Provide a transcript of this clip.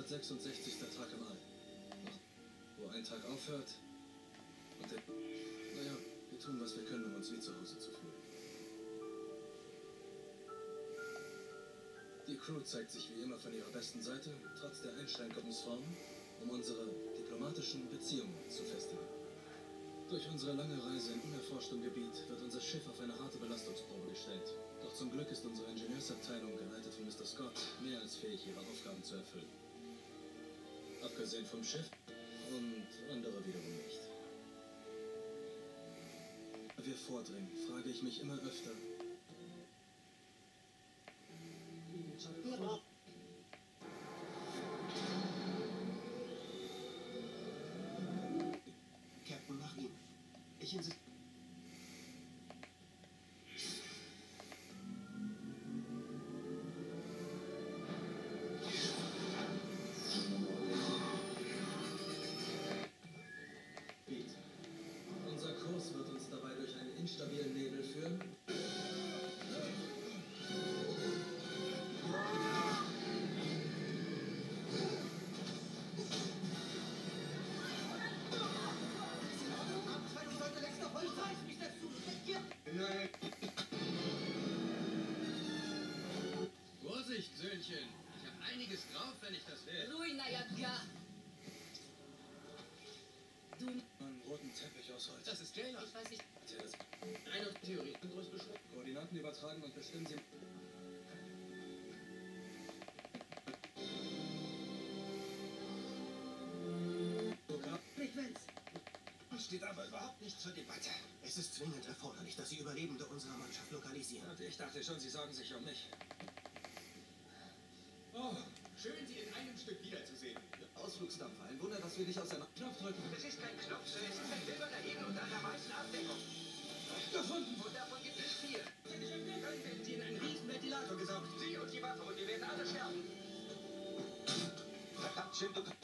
366. Tag im All. Wo ein Tag aufhört und der... Naja, wir tun, was wir können, um uns wie zu Hause zu fühlen. Die Crew zeigt sich wie immer von ihrer besten Seite, trotz der Einschränkungsformen, um unsere diplomatischen Beziehungen zu festigen. Durch unsere lange Reise in unerforschtem Gebiet wird unser Schiff auf eine harte Belastungsprobe gestellt. Doch zum Glück ist unsere Ingenieursabteilung, geleitet von Mr. Scott, mehr als fähig, ihre Aufgaben zu erfüllen. Abgesehen vom Schiff und andere wiederum nicht. Wenn wir vordringen, frage ich mich immer öfter, Captain, nach ihm. Ich insistiere. unser Kurs wird uns dabei durch einen instabilen Nebel führen. Nein. Vorsicht, Söhnchen. Ich habe einiges drauf, wenn ich das will. Ruina Yatka. Du. Einen roten Teppich aus Holz. Das ist Jaina. Ich weiß nicht. Ja, das Eine Theorie. Größ beschrieben. Koordinaten übertragen und bestimmen Sie... Frequenz. Steht aber überhaupt nicht zur Debatte. Es ist zwingend erforderlich, dass Sie Überlebende unserer Mannschaft lokalisieren. Und ich dachte schon, Sie sorgen sich um mich. Oh, schön, Sie in einem Stück wiederzusehen. Ausflugsdampfer. Ein Wunder, dass wir dich aus der Knopf drücken. Es ist kein Knopf, es ist ein silberner Hebel unter einer weißen Abdeckung. Gefunden! Und davon gibt es 4. Können werden Sie in einen riesen Ventilator gesaugt. Sie und die Waffe und wir werden alle sterben. Verdammt, Jim, du...